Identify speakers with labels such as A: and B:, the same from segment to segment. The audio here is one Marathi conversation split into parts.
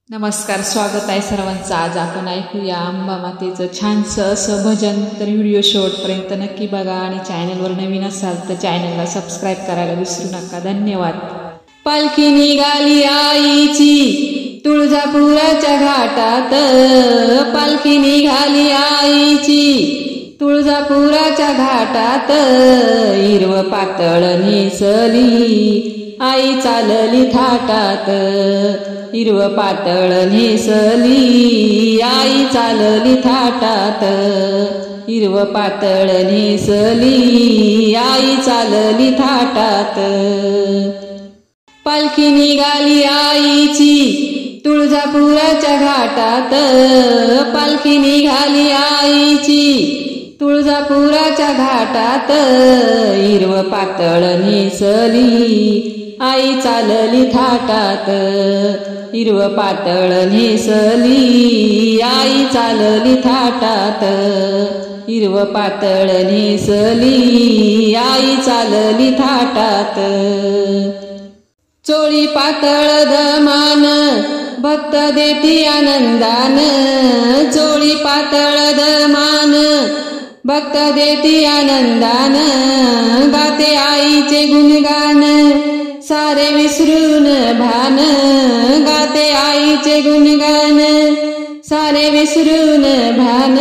A: नमस्कार, स्वागत आहे सर्वांचं. आज आपण ऐकूया अंबा मातेचं छानसं असं भजन. तर व्हिडिओ शेवटपर्यंत नक्की बघा आणि चॅनलवर नवीन असाल तर चॅनलला सबस्क्राईब करायला विसरू नका. धन्यवाद. पालखी निघाली आईची तुळजापुराच्या घाटात, पालखी निघाली आईची तुळजापुराच्या घाटात, हिरवं पातळ नेसली आई चालली थाटात, हिरवं पातळ नेसली आई चालली थाटात, हिरवं पातळ नेसली आई चालली थाटात. पालखी निघाली आईची तुळजापुराच्या घाटात, पालखी निघाली आईची तुळजापुराच्या घाटात, हिरवं पातळ नेसली आई चालली थाटात, हिरवं पातळ नेसली आई चालली थाटात, हिरवं पातळ नेसली आई चालली थाटात. चोळी पातळ दमान भक्त देती आनंदान, चोळी पातळ दमान भक्त देती आनंदान, गाते आईचे गुणगान सारे विसरून भान, गाते आईचे गुणगान सारे विसरून भान.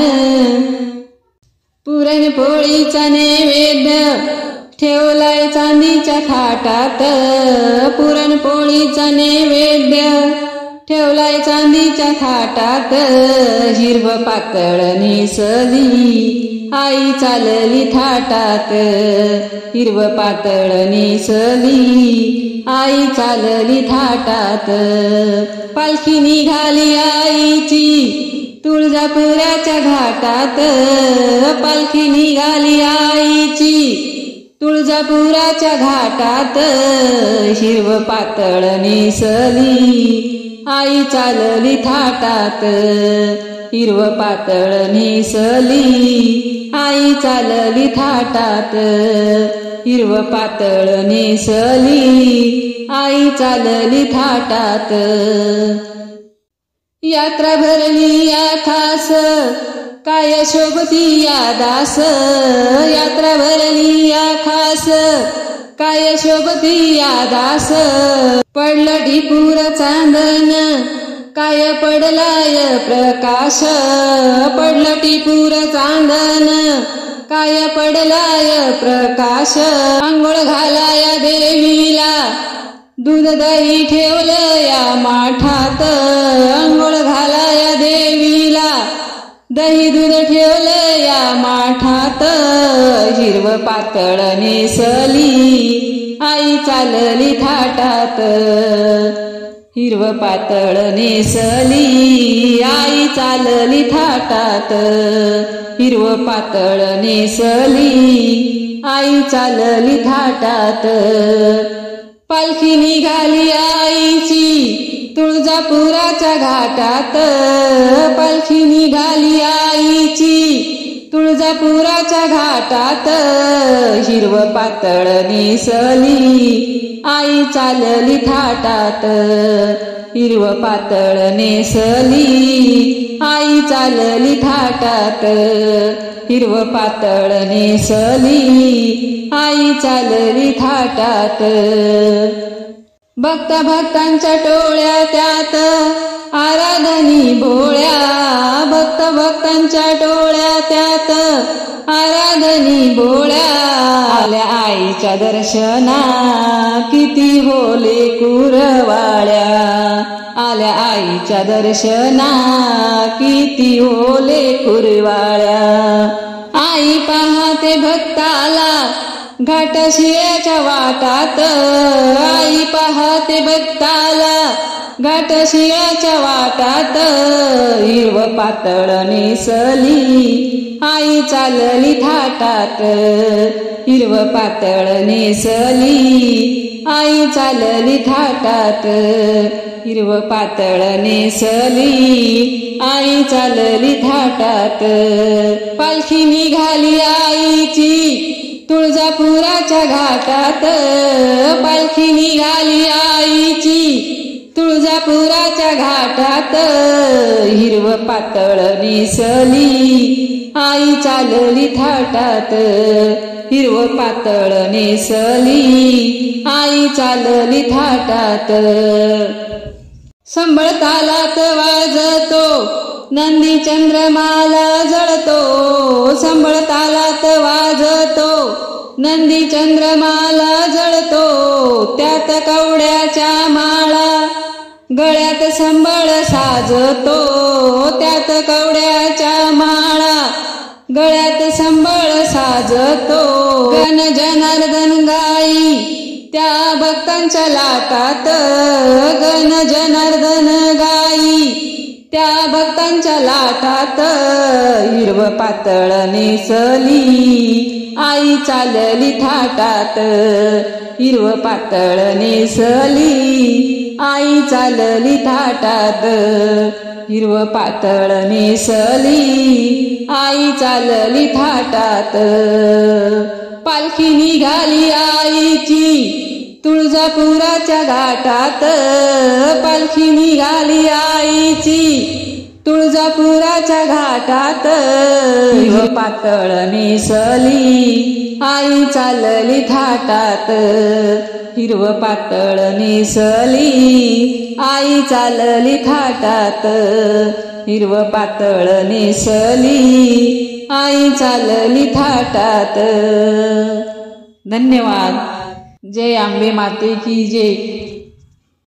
A: पुरणपोळीचा नैवेद्य ठेवलाय चांदीच्या थाटात, पुरणपोळीचा नैवेद्य ठेवलाय चांदीच्या थाटात, हिरवं पातळ नेसली आई चालली थाटात, हिरवं पातळ नेसली आई चालली थाटात. पालखी निघाली आईची तुळजापुराच्या घाटात, पालखी निघाली आईची तुळजापुराच्या घाटात, हिरवं पातळ नेसली आई चालली थाटात, हिरवं पातळ नेसली आई चालली थाटात, हिरवं पातळ नेसली आई चालली थाटात. यात्रा भरली या खास काय शोभती या दास, यात्रा भरली या खास काय शोभती या दास, पडलं ढिपूर चांदन काय पडलाय प्रकाश, पडलं टिपूर चांदन काय पडलाय प्रकाश. आंघोळ घालाया देवीला दूध दही ठेवलं या माठात, आंघोळ घालाया देवीला दही दूध ठेवलं या माठात, हिरवं पातळ नेसली आई चालली थाटात, हिरवं पातळ नेसली आई चालली थाटात, हिरवं पातळ नेसली आई चालली थाटात. पालखी निघाली आईची तुळजापुराच्या घाटात, पालखी निघाली आईची तुळजापुराच्या घाटात, हिरवं पातळ नेसली आई चालली थाटात, हिरवं पातळ नेसली आई चालली थाटात, हिरवं पातळ नेसली आई चालली थाटात. भक्त भक्तांच्या टोळ्या त्यात आराधनी भोळ्या, भक्त भक्तांच्या टोळ्या त्यात आराधनी भोळ्या, आल्या आईच्या दर्शना किती होले कुरवाळ्या, आल्या आईच्या दर्शना किती होले कुरवाळ्या. आई पाहते भक्ताला घाटशिळ्याच्या वाटात, आई पाहते भक्ताला घाटशिळ्याच्या वाटात, हिरवं पातळ नेसली आई चालली थाटात, हिरवं पातळ नेसली आई चालली थाटात, हिरवं पातळ नेसली आई चालली थाटात. पालखी निघाली आईची तुळजापुराच्या घाटात, पालखी निघाली आईची तुळजापुराच्या घाटात हिरव पातळ नेसली आई चालली थाटात, हिरव पातळ नेसली आई चालली थाटात. संबळ तालात वाजतो नंदी चंद्रमाला जळतो, संबळ तालात वाजतो नंदी चंद्रमाला जळतो. त्यात कवड्याच्या माळा गळ्यात संबळ साजतो, त्यात कवड्याच्या माळा गळ्यात संबळ साजतो. गण जनार्दन गाई त्या भक्तांच्या लाटात, गण जनार्दन गाई त्या भक्तांच्या लाटात. हिरव पातळ नेसली आई चालली थाटात, हिरव पातळ नेसली आई चालली थाटात, हिरव पातळ नेसली आई चालली थाटात. पालखी निघाली आईची तुळजापुराच्या घाटात, पालखी निघाली आईची तुळजापुराच्या घाटात. हिरव पातळ नेसली आई चालली थाटात, हिरव पातळ नेसली आई चालली थाटात, हिरव पातळ नेसली आई चालली थाटात. धन्यवाद. जय आंबे माते की जय.